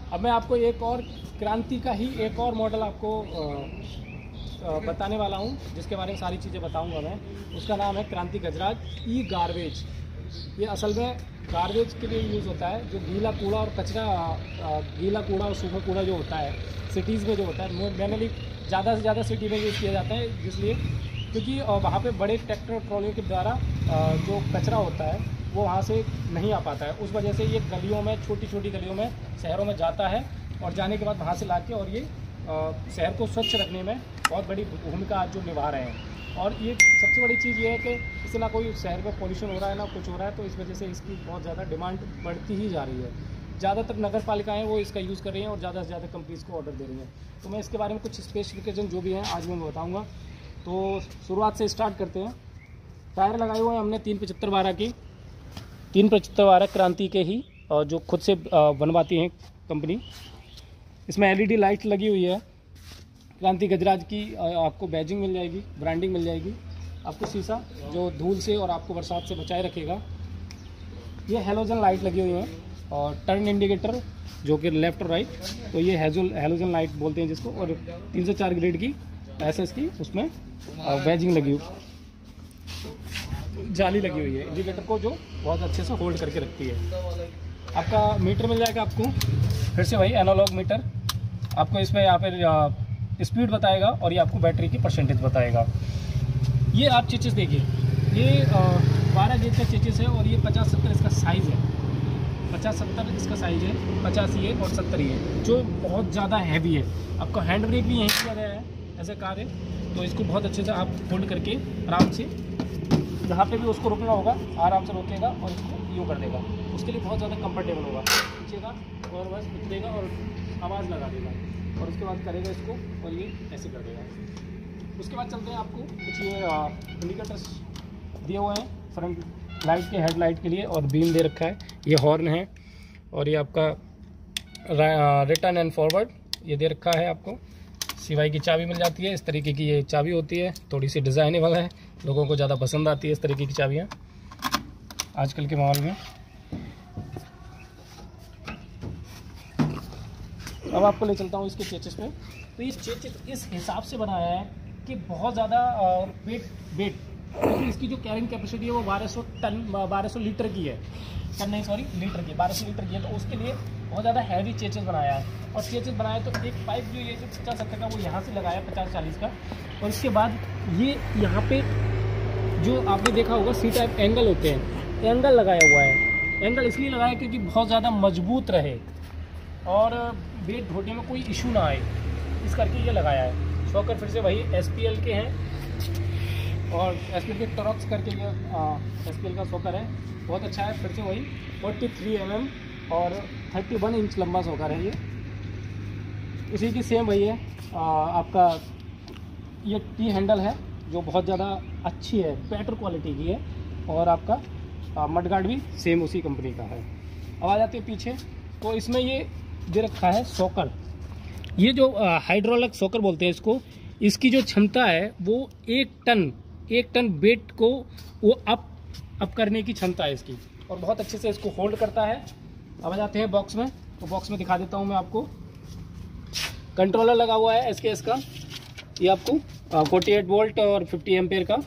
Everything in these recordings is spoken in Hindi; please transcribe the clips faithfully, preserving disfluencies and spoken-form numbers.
अब मैं आपको एक और क्रांति का ही एक और मॉडल आपको बताने वाला हूँ, जिसके बारे में सारी चीज़ें बताऊँगा मैं। उसका नाम है क्रांति गजराज ई गार्बेज। ये असल में गार्बेज के लिए यूज़ होता है, जो गीला कूड़ा और कचरा, गीला कूड़ा और सूखा कूड़ा जो होता है सिटीज़ में जो होता है, जनरली ज़्यादा से ज़्यादा सिटी में यूज़ किया जाता है, इसलिए क्योंकि वहाँ पे बड़े ट्रैक्टर ट्रॉलियों के द्वारा जो कचरा होता है वो वहाँ से नहीं आ पाता है। उस वजह से ये गलियों में, छोटी छोटी गलियों में, शहरों में जाता है और जाने के बाद वहाँ से ला के और ये शहर को स्वच्छ रखने में बहुत बड़ी भूमिका आज जो निभा रहे हैं। और ये सबसे बड़ी चीज़ ये है कि इससे ना कोई शहर में पॉल्यूशन हो रहा है ना कुछ हो रहा है, तो इस वजह से इसकी बहुत ज़्यादा डिमांड बढ़ती ही जा रही है। ज़्यादातर नगर पालिकाएँ वो इसका यूज़ कर रही हैं और ज़्यादा से ज़्यादा कंपनीज़ को ऑर्डर दे रही हैं। तो मैं इसके बारे में कुछ स्पेसिफिकेशन जो भी हैं आज मैं बताऊँगा। तो शुरुआत से स्टार्ट करते हैं। टायर लगाए हुए हैं हमने तीन पचहत्तर बारह की, तीन पचहत्तर बारह क्रांति के ही, और जो खुद से बनवाती हैं कंपनी। इसमें एलईडी लाइट लगी हुई है। क्रांति गजराज की आपको बैजिंग मिल जाएगी, ब्रांडिंग मिल जाएगी। आपको शीशा जो धूल से और आपको बरसात से बचाए रखेगा। ये हेलोजन लाइट लगी हुई है और टर्न इंडिकेटर जो कि लेफ़्ट और राइट, तो ये हेजोल हेलोजन लाइट बोलते हैं जिसको। और तीन से चार ग्रेड की एसएस की उसमें बैजिंग लगी हुई, जाली लगी हुई है इंडिकेटर को, जो बहुत अच्छे से होल्ड करके रखती है। आपका मीटर मिल जाएगा आपको, फिर से वही एनालॉग मीटर। आपको इसमें यहाँ पर स्पीड बताएगा और ये आपको बैटरी की परसेंटेज बताएगा। ये आप चेचिस देखिए, ये बारह गेज का चेचिस है और ये पचास सत्तर इसका साइज़ है। पचास सत्तर इसका साइज़ है, पचास ये और सत्तर ये, जो बहुत ज़्यादा हैवी है। आपको हैंड ब्रेक भी यहीं किया गया है, ऐसे कार है, तो इसको बहुत अच्छे से आप होल्ड करके आराम से जहाँ पे भी उसको रोकना होगा आराम से रोकेगा और इसको यूँ कर देगा। उसके लिए बहुत ज़्यादा कंफर्टेबल होगा। पीछे का और बस उतरेगा और आवाज़ लगा देगा और उसके बाद करेगा इसको और ये ऐसे कर देगा। उसके बाद चलते हैं, आपको कुछ ये इंडिकेटर्स दिए हुए हैं फ्रंट लाइट के, हेड लाइट के लिए, और बीम दे रखा है। ये हॉर्न है और ये आपका रिटर्न एंड फॉरवर्ड ये दे रखा है। आपको सिवाई की चाबी मिल जाती है, इस तरीके की ये चाबी होती है, थोड़ी सी डिज़ाइनेबल है, लोगों को ज़्यादा पसंद आती है इस तरीके की चाबियाँ आजकल के माहौल में। अब आपको ले चलता हूँ इसके चेचिस पे। तो ये चेचिस इस हिसाब से बनाया है कि बहुत ज़्यादा वेट वेट क्योंकि इसकी जो कैरिंग कैपेसिटी है वो बारह सौ टन बारह सौ लीटर की है, टन नहीं सॉरी लीटर की, बारह सौ लीटर की है। तो उसके लिए बहुत ज़्यादा हैवी चेचिस बनाया है। और चेचिस बनाया तो एक पाइप जो ये जो पचास सत्तर का वो यहाँ से लगाया पचास चालीस का, और इसके बाद ये यहाँ पे जो आपने देखा होगा सी टाइप एंगल होते हैं, एंगल लगाया हुआ है। एंगल इसलिए लगाया क्योंकि बहुत ज़्यादा मजबूत रहे और वेट ढोने में कोई इशू ना आए, इस करके ये लगाया है। शॉकर फिर से वही एस पी एल के हैं और एस पी एल के टॉर्क्स करके ये एस पी एल का शॉकर है, बहुत अच्छा है। फिर से वही तैंतालीस एम एम और इकतीस इंच लंबा शॉकर है ये, इसी की सेम वही है। आ, आपका ये टी हैंडल है जो बहुत ज़्यादा अच्छी है, बेटर क्वालिटी की है। और आपका मडगार्ड भी सेम उसी कंपनी का है। अब आ जाते हैं पीछे, तो इसमें ये दे रखा है शॉकर। ये जो हाइड्रोलिक शॉकर बोलते हैं इसको, इसकी जो क्षमता है वो एक टन एक टन वेट को वो अप अप करने की क्षमता है इसकी, और बहुत अच्छे से इसको होल्ड करता है। अब आ जाते हैं बॉक्स में, तो बॉक्स में दिखा देता हूँ मैं आपको। कंट्रोलर लगा हुआ है एस के एस का, ये आपको अड़तालीस वोल्ट और पचास एम्पेयर का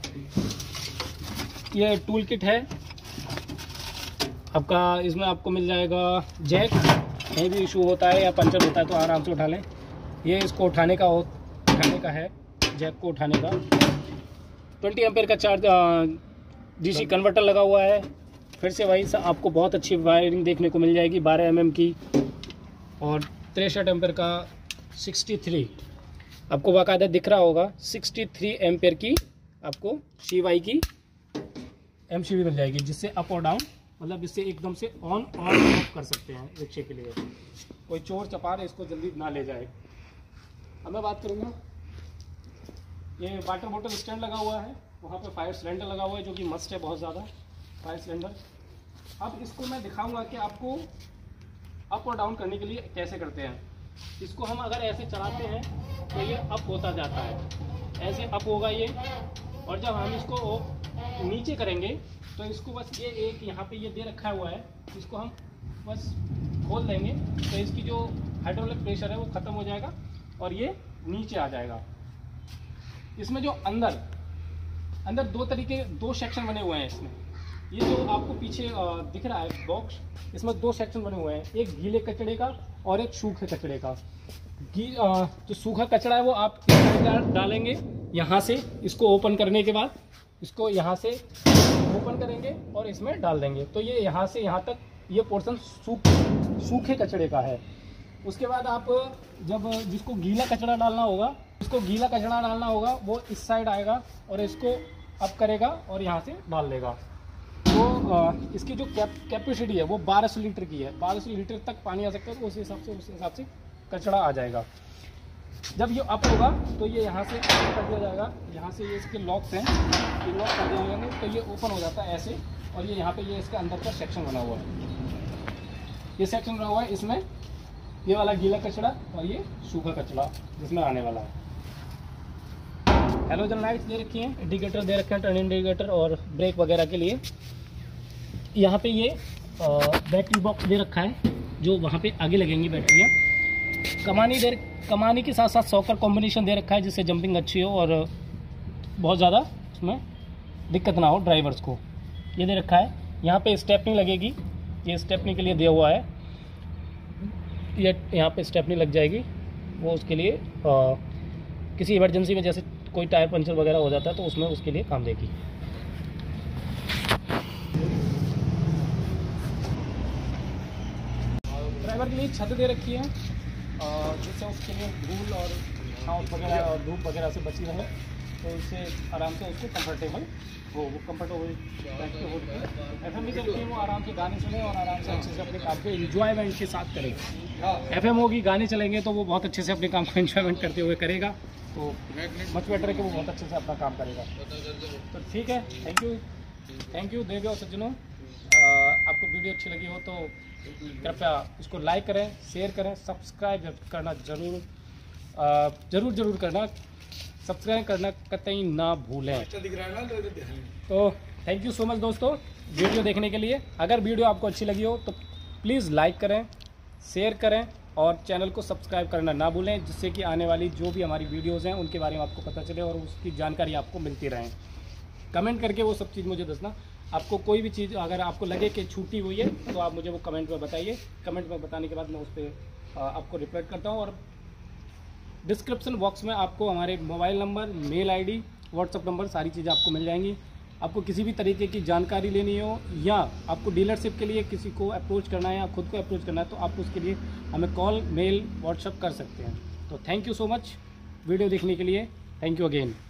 ये टूल किट है आपका। इसमें आपको मिल जाएगा जैक, कहीं भी इशू होता है या पंचर होता है तो आराम से उठा लें। ये इसको उठाने का हो उठाने का है, जैक को उठाने का। बीस एम्पेयर का चार्ज डीसी कन्वर्टर लगा हुआ है। फिर से वही आपको बहुत अच्छी वायरिंग देखने को मिल जाएगी, बारह एम एम की, और तिरसठ एम्पेयर का तिरसठ आपको बाकायदा दिख रहा होगा। तिरसठ एम्पेयर की आपको सी वाई की एम सी बी मिल जाएगी, जिससे अप और डाउन, मतलब इससे एकदम से ऑन और ऑफ कर सकते हैं रिक्शे के लिए। कोई चोर चपार इसको जल्दी ना ले जाए। अब मैं बात करूँगा, ये वाटर बोतल स्टैंड लगा हुआ है, वहाँ पे फायर सिलेंडर लगा हुआ है जो कि मस्ट है बहुत ज़्यादा, फायर सिलेंडर। अब इसको मैं दिखाऊंगा कि आपको अप और डाउन करने के लिए कैसे करते हैं। इसको हम अगर ऐसे चलाते हैं तो ये अप होता जाता है, ऐसे अप होगा ये, और जब हम इसको नीचे करेंगे तो इसको बस ये एक यहाँ पे ये दे रखा हुआ है, इसको हम बस खोल देंगे तो इसकी जो हाइड्रोलिक प्रेशर है वो ख़त्म हो जाएगा और ये नीचे आ जाएगा। इसमें जो अंदर अंदर दो तरीके दो सेक्शन बने हुए हैं इसमें। ये जो आपको पीछे दिख रहा है बॉक्स, इसमें दो सेक्शन बने हुए हैं, एक गीले कचड़े का और एक सूखे कचड़े का। गी जो सूखा कचड़ा है वो आप इस साइड डालेंगे यहाँ से, इसको ओपन करने के बाद इसको यहाँ से ओपन करेंगे और इसमें डाल देंगे, तो ये यहाँ से यहाँ तक ये पोर्शन सूख सूखे कचड़े का है। उसके बाद आप जब जिसको गीला कचड़ा डालना होगा इसको गीला कचड़ा डालना होगा वो इस साइड आएगा और इसको अप करेगा और यहाँ से डाल देगा। तो आ, इसकी जो कैप कैपेसिटी है वो बारह सौ लीटर की है, बारह सौ लीटर तक पानी आ सकता है, तो उस हिसाब से उस हिसाब से कचड़ा आ जाएगा। जब ये अप होगा तो ये यहाँ से ओपन कर दिया जाएगा, यहाँ से ये इसके लॉक्स हैं, ये लॉक कर दिए जाएंगे तो ये ओपन हो जाता है ऐसे, और ये यहाँ पे ये इसके अंदर का सेक्शन बना हुआ है, ये सेक्शन बना हुआ है, इसमें ये वाला गीला कचड़ा और ये सूखा कचड़ा जिसमें आने वाला है। हेलोजन लाइट्स दे रखी हैं, इंडिकेटर दे रखे हैं, टर्न इंडिकेटर और ब्रेक वगैरह के लिए। यहाँ पे ये बैटरी बॉक्स दे रखा है जो वहाँ पे आगे लगेंगी बैटरियाँ। कमानी दे कमानी के साथ साथ सॉकर कॉम्बिनेशन दे रखा है जिससे जंपिंग अच्छी हो और बहुत ज़्यादा उसमें दिक्कत ना हो ड्राइवर्स को। ये दे रखा है, यहाँ पे स्टेपनी लगेगी, ये स्टेपनी के लिए दिया हुआ है, ये यहाँ पे स्टेपनी लग जाएगी, वो उसके लिए आ, किसी इमरजेंसी में जैसे कोई टायर पंचर वगैरह हो जाता है तो उसमें उसके लिए काम देगी। ड्राइवर के लिए छत दे रखी है जिससे उसके लिए धूल और छाँव वगैरह और धूप वगैरह से बची रहे, तो उससे आराम से उसको कंफर्टेबल वो वो कंफर्टेबल बैठ के हो एफ एम भी करती है, वो आराम से गाने सुने और आराम से अच्छे से अपने काम को इंजॉयमेंट के साथ करेगा। एफ एम होगी, गाने चलेंगे तो वो बहुत अच्छे से अपने काम को इंजॉयमेंट करते हुए करेगा, तो मच बेटर है कि वो बहुत अच्छे से अपना काम करेगा। तो ठीक है, थैंक यू थैंक यू देवियों सज्जनों, आपको वीडियो अच्छी लगी हो तो कृपया इसको लाइक करें, शेयर करें, सब्सक्राइब करना ज़रूर ज़रूर ज़रूर करना, सब्सक्राइब करना कतई ना भूलें। तो थैंक यू सो मच दोस्तों वीडियो देखने के लिए। अगर वीडियो आपको अच्छी लगी हो तो प्लीज़ लाइक करें, शेयर करें और चैनल को सब्सक्राइब करना ना भूलें, जिससे कि आने वाली जो भी हमारी वीडियोज़ हैं उनके बारे में आपको पता चले और उसकी जानकारी आपको मिलती रहें। कमेंट करके वो सब चीज़ मुझे दसना, आपको कोई भी चीज़ अगर आपको लगे कि छूटी हुई है तो आप मुझे वो कमेंट में बताइए। कमेंट में बताने के बाद मैं उस पर आपको रिप्लाई करता हूँ, और डिस्क्रिप्शन बॉक्स में आपको हमारे mobile number, mail ID, WhatsApp number सारी चीज़ें आपको मिल जाएंगी। आपको किसी भी तरीके की जानकारी लेनी हो या आपको डीलरशिप के लिए किसी को अप्रोच करना है या खुद को अप्रोच करना है तो आप उसके लिए हमें कॉल, मेल, व्हाट्सअप कर सकते हैं। तो thank you so much video देखने के लिए, थैंक यू अगेन।